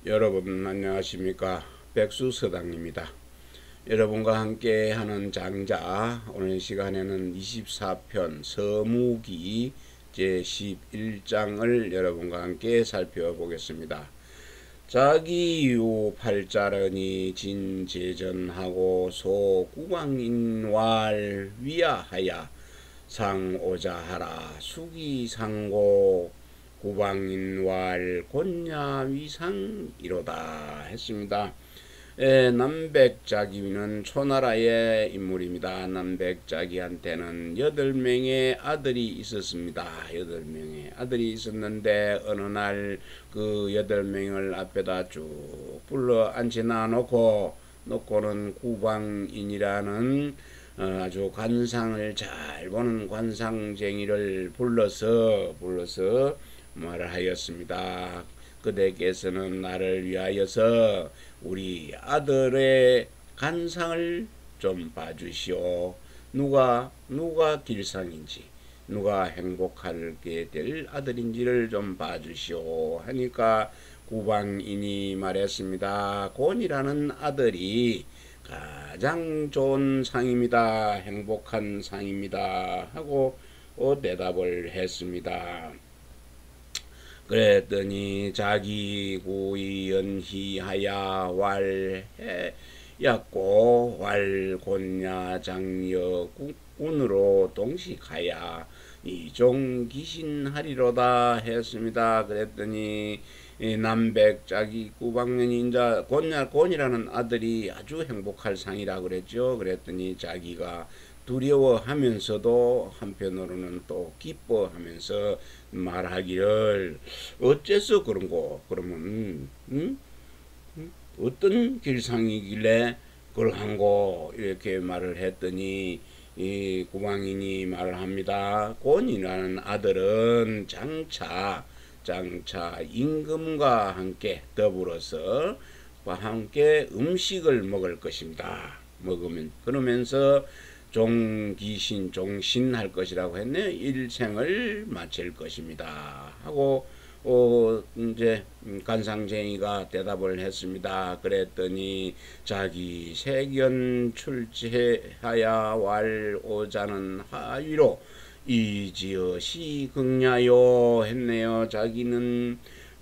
여러분 안녕하십니까? 백수서당입니다. 여러분과 함께 하는 장자, 오늘 시간에는 24편 서무기 제11장을 여러분과 함께 살펴보겠습니다. 자기유 팔자러니 진제전하고 소구광인왈 위하하야 상오자하라 수기상고 구방인왈 곤야위상이로다 했습니다. 남백자기는 초나라의 인물입니다. 남백자기한테는 8명의 아들이 있었습니다. 8명의 아들이 있었는데 어느 날 그 8명을 앞에다 쭉 불러 앉히나 놓고는 구방인이라는 아주 관상을 잘 보는 관상쟁이를 불러서 말을 하였습니다. 그대께서는 나를 위하여서 우리 아들의 관상을 좀 봐주시오. 누가 길상인지, 누가 행복하게 될 아들인지를 좀 봐주시오 하니까 구방인이 말했습니다. 곤이라는 아들이 가장 좋은 상입니다. 행복한 상입니다 하고 대답을 했습니다. 그랬더니 자기 구이 연희하야 왈해였고 왈곤야 장여 군으로 동식하야 이종기신하리로다 했습니다. 그랬더니 남백자기 구방년이 이제 곤이라는 아들이 아주 행복할 상이라 그랬죠. 그랬더니 자기가 두려워하면서도 한편으로는 또 기뻐하면서 말하기를 어째서 그런고 그러면 어떤 길상이길래 그러한고 이렇게 말을 했더니 이 구방인이 말을 합니다. 곤이라는 아들은 장차 임금과 함께 더불어서 함께 음식을 먹을 것입니다. 그러면서 종신할 것이라고 했네. 일생을 마칠 것입니다 하고 이제 관상쟁이가 대답을 했습니다. 그랬더니 자기 세견 출제하야 왈 오자는 하위로 이지어 시극냐요 했네요. 자기는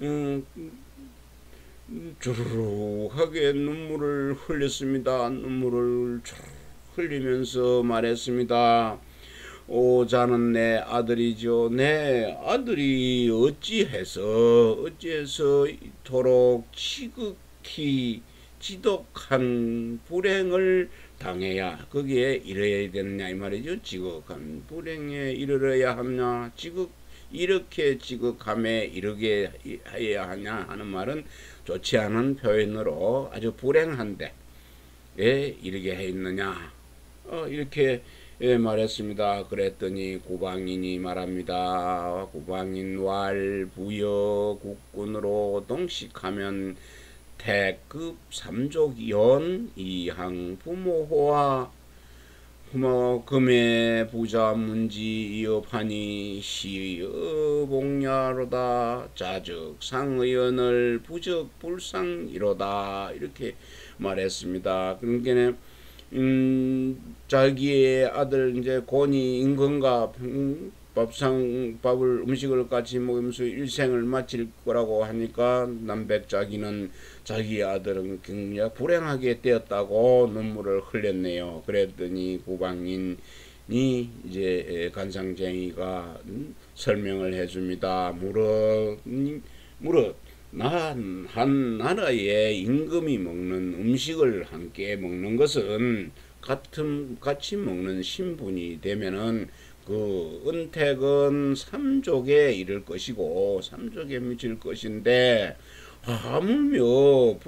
주르륵하게 눈물을 흘렸습니다. 눈물을 흘리면서 말했습니다. 오자는 내 아들이죠. 내 아들이 어찌해서 이토록 지극히 지독한 불행을 당해야 거기에 이르러야 되느냐 이 말이죠. 지극한 불행에 이르러야 하냐, 이렇게 지극함에 이르게 해야 하냐 하는 말은 좋지 않은 표현으로 아주 불행한데 이르게 해 있느냐 이렇게 말했습니다. 그랬더니 구방인이 말합니다. 구방인 왈 부여 국군으로 동식하면 태급 삼족연 이항 부모호와 금의 부자 문지 이업하니 시업봉야로다 자적 상의연을 부적 불상이로다 이렇게 말했습니다. 그러니까 자기의 아들 이제 곤이 임금과 음식을 같이 먹으면서 일생을 마칠 거라고 하니까 남백자기는 자기 아들은 굉장히 불행하게 되었다고 눈물을 흘렸네요. 그랬더니 구방인이 이제 관상쟁이가 설명을 해줍니다. 무릇 한 나라의 임금이 먹는 음식을 함께 먹는 것은 같이 먹는 신분이 되면은 그 은택은 삼족에 이를 것이고 삼족에 미칠 것인데 하물며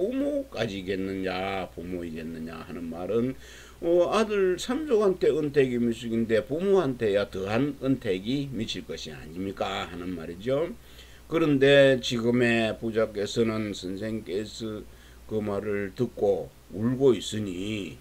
부모이겠느냐 하는 말은 아들 삼족한테 은택이 미치긴데 부모한테야 더한 은택이 미칠 것이 아닙니까 하는 말이죠. 그런데 지금의 부자께서는 선생께서 그 말을 듣고 울고 있으니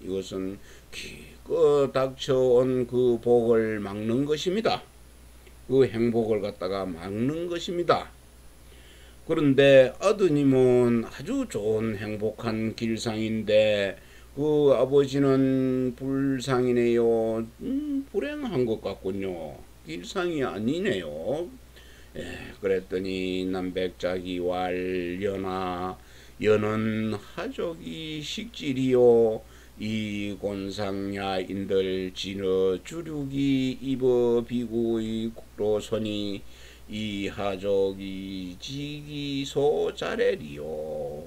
이것은 기껏 닥쳐온 그 복을 막는 것입니다. 그 행복을 갖다가 막는 것입니다. 그런데 아드님은 아주 좋은 행복한 길상인데 그 아버지는 불상이네요. 불행한 것 같군요. 길상이 아니네요. 예, 그랬더니 남백자기왈 연하 연은 하족이 식질이요 이 곤상야인들 진어 주륙이 입어 비구의 로선이 이 하족이 지기소 자레리요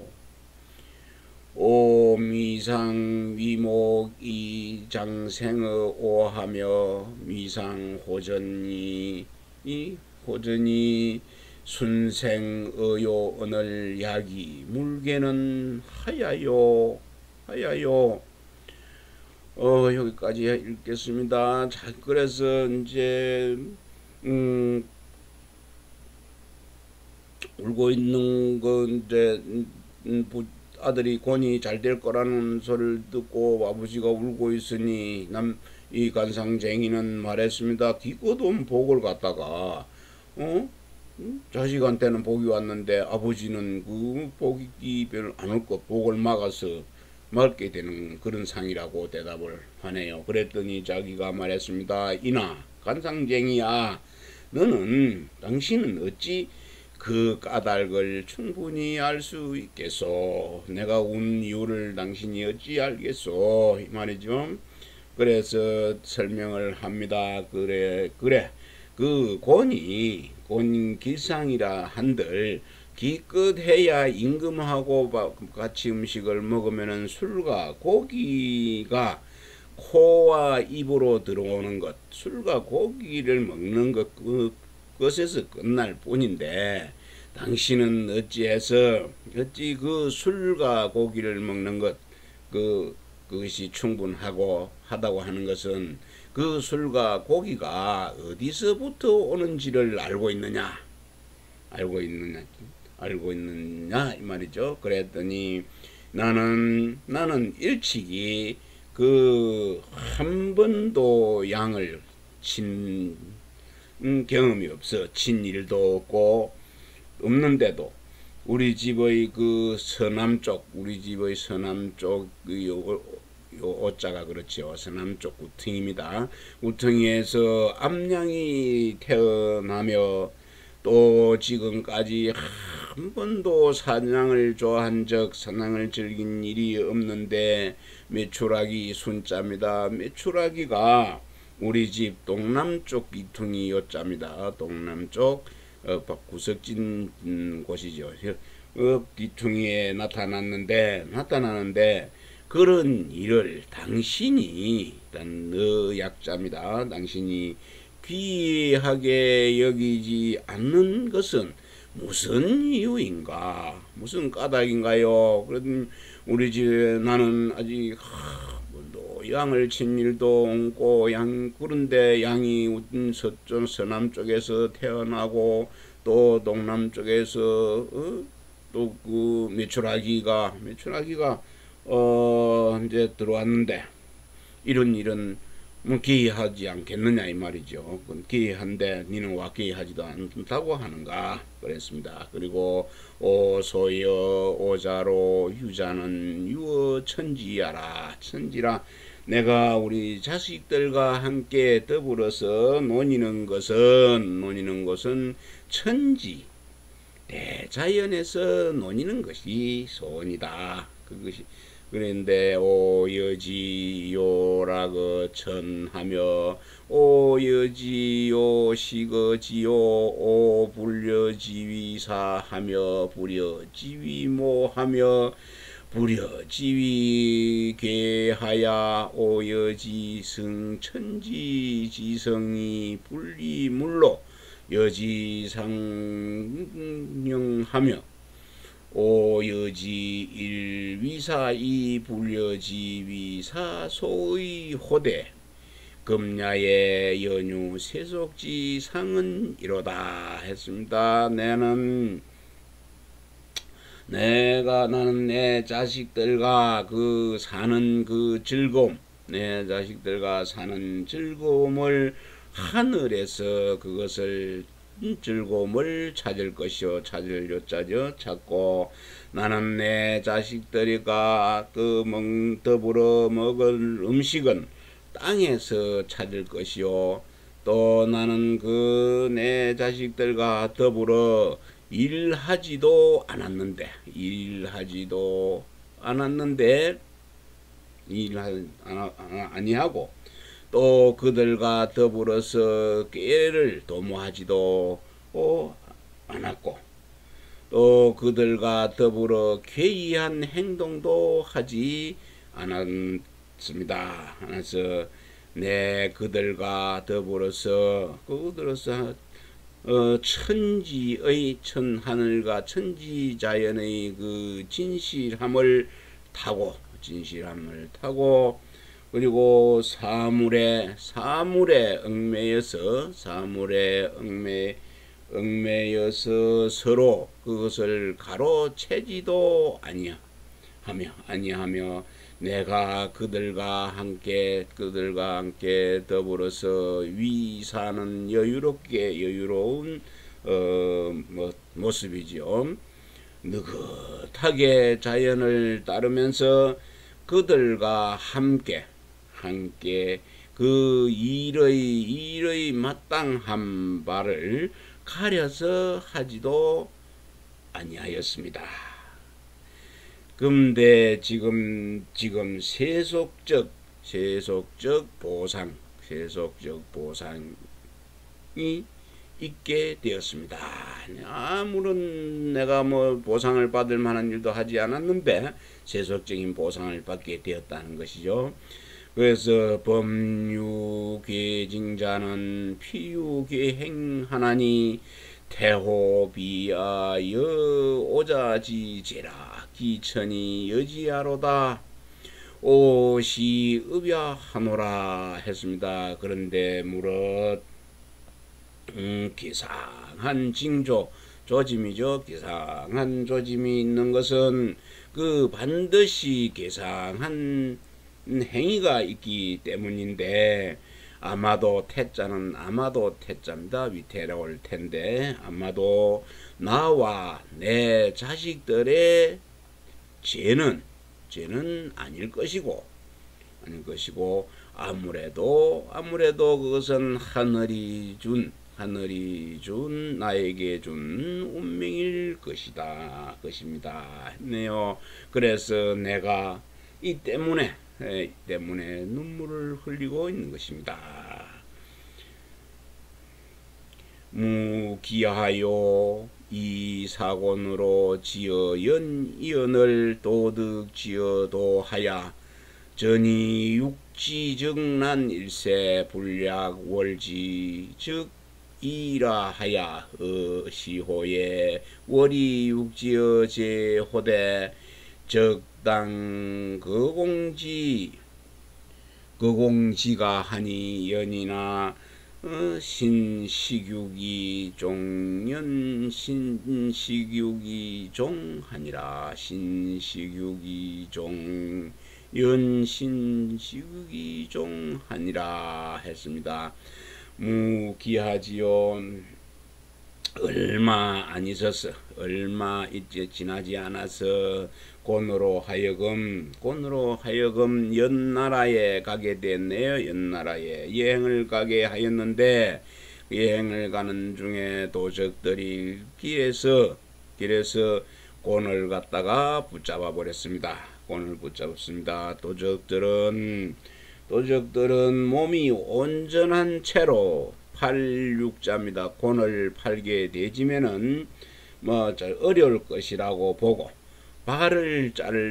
오 미상 위목이 장생의 오하며 미상 호전이 이 호전이 순생의요 오늘 약이 물개는 하야요 하야요. 여기까지 읽겠습니다. 자, 그래서 이제 울고 있는 건데 아들이 권이 잘 될 거라는 소리를 듣고 아버지가 울고 있으니 이 간상쟁이는 말했습니다. 기껏온 복을 갖다가 자식한테는 복이 왔는데 아버지는 그 복이 별로 안 올 것 복을 막아서 먹게 되는 그런 상이라고 대답을 하네요. 그랬더니 자기가 말했습니다. 이나 간상쟁이야 너는 당신은 어찌 그 까닭을 충분히 알 수 있겠소. 내가 운 이유를 당신이 어찌 알겠소 이 말이죠. 그래서 설명을 합니다. 그래 그 곤 길상이라 한들 기껏 해야 임금하고 같이 음식을 먹으면은 술과 고기가 코와 입으로 들어오는 것, 술과 고기를 먹는 것에서 끝날 뿐인데 당신은 어찌 그 술과 고기를 먹는 것 그것이 충분하고 하다고 하는 것은 그 술과 고기가 어디서부터 오는지를 알고 있느냐 이 말이죠. 그랬더니 나는 일찍이 그 한 번도 양을 친 경험이 없어. 친 일도 없고 없는데도 우리 집의 그 서남쪽 요 오자가 그렇죠. 서남쪽 우퉁입니다. 우퉁이에서 암양이 태어나며 또 지금까지 한 번도 사냥을 즐긴 일이 없는데 메추라기 순자입니다. 메추라기가 우리 집 동남쪽 이퉁이 요자입니다. 동남쪽 구석진 곳이죠. 이퉁이에 나타나는데 그런 일을 당신이 일단 약자입니다. 당신이 귀하게 여기지 않는 것은 무슨 이유인가? 무슨 까닭인가요? 그러더니 우리 집에 나는 아직 양을 친 일도 없고 그런데 양이 서쪽 서남쪽에서 태어나고 또 동남쪽에서 또 그 메추라기가 이제 들어왔는데 이런 일은 뭐 기이하지 않겠느냐 이 말이죠. 기이한데 니는 와 기이하지도 않다고 하는가 그랬습니다. 그리고 오소여 오자로 유자는 유어 천지야라. 천지라 내가 우리 자식들과 함께 더불어서 논의는 것은 천지 대자연에서 논의는 것이 소원이다. 그것이 그런데 오여지요라고 전하며 오여지요 시거지요 오불려지위사하며 불여지위모하며 불여지위 괴하야 오여지승 천지지성이 분리물로 여지상령하며 오여지 일위사이 불여지위사 소의 호대 금야의 연유 세속지 상은 이로다 했습니다. 나는 내 자식들과 사는 그 즐거움 내 자식들과 사는 즐거움을 하늘에서 그것을 즐거움을 찾을 것이요 찾을 요자죠. 찾고 나는 내 자식들이가 더불어 먹을 음식은 땅에서 찾을 것이요 또 나는 그 내 자식들과 더불어 일하지도 않았는데 아니하고 또 그들과 더불어서 꾀를 도모하지도 않았고 또 그들과 더불어 괴이한 행동도 하지 않았습니다. 그래서 그들과 더불어서 천지의 하늘과 천지 자연의 그 진실함을 타고 그리고 사물에 얽매여서 서로 그것을 가로채지도 아니하며 내가 그들과 함께 더불어서 사는 여유로운 모습이지요. 느긋하게 자연을 따르면서 그들과 함께 그 일의 마땅한 바를 가려서 하지도 아니하였습니다. 근데 지금 세속적 보상이 있게 되었습니다. 아무런 내가 보상을 받을 만한 일도 하지 않았는데 세속적인 보상을 받게 되었다는 것이죠. 그래서 법유괴징자는 피유괴행하나니 태호비하여 오자지제라 기천이 여지하로다 오시읍야하노라 했습니다. 그런데 무릇 기상한 조짐이죠. 기상한 조짐이 있는 것은 그 반드시 기상한 행위가 있기 때문인데 아마도 태자입니다. 위태로 올 텐데 아마도 나와 내 자식들의 죄는 아닐 것이고 아무래도 그것은 하늘이 준 나에게 준 운명일 것입니다. 했네요. 그래서 내가 이 때문에 눈물을 흘리고 있는 것입니다. 무기하여 이 사곤으로 지어 이언을 도득지어도 하야 전이 육지증난 일세 불약 월지 즉 이라하야 시호에 월이 육지어 제호대 적당 거공지가 하니 연이나 신식육이 종하니라 신식육이 종하니라 했습니다. 무기하지요. 얼마 이제 지나지 않아서 곤으로 하여금 연나라에 가게 됐네요. 연나라에 여행을 가게 하였는데 여행을 가는 중에 도적들이 길에서 곤을 갖다가 붙잡아 버렸습니다. 곤을 붙잡습니다. 도적들은 몸이 온전한 채로 8육자입니다. 곤을 팔게 되지면은 어려울 것이라고 보고 발을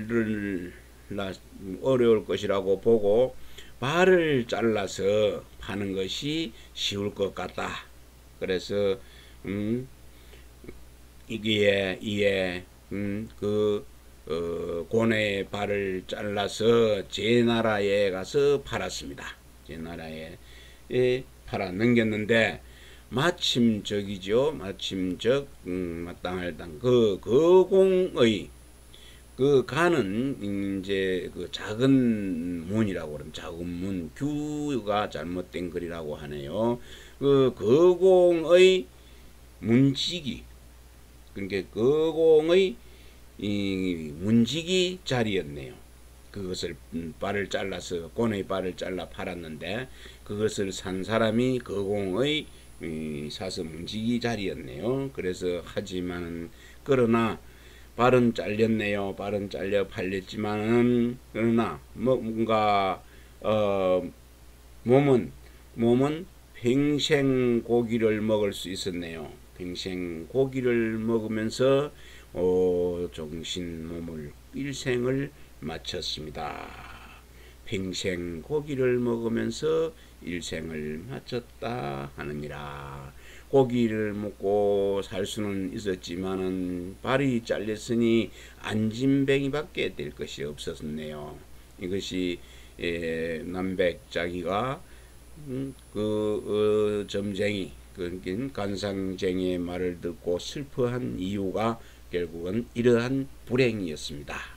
잘라서 파는 것이 쉬울 것 같다. 그래서 곤의 발을 잘라서 제 나라에 가서 팔았습니다. 제 나라에 팔아 넘겼는데 마땅할 당 거공의 그 간은 이제 그 작은 문이라고 그러면 작은 문 규가 잘못된 글이라고 하네요. 그 거공의 문지기, 그러니까 거공의 이 문지기 자리였네요. 그것을 발을 잘라서 고뇌의 발을 잘라 팔았는데 그것을 산 사람이 거공의 사서 문지기 자리였네요. 그래서 하지만 그러나 발은 잘렸네요. 발은 잘려 팔렸지만은 그러나 뭔가 몸은 평생 고기를 먹을 수 있었네요. 평생 고기를 먹으면서 정신 몸을 일생을 마쳤습니다. 평생 고기를 먹으면서 일생을 마쳤다 하느니라. 고기를 먹고 살 수는 있었지만은 발이 잘렸으니 안진뱅이밖에 될 것이 없었네요. 이것이 남백자기가 점쟁이, 그러니까 간상쟁이의 말을 듣고 슬퍼한 이유가 결국은 이러한 불행이었습니다.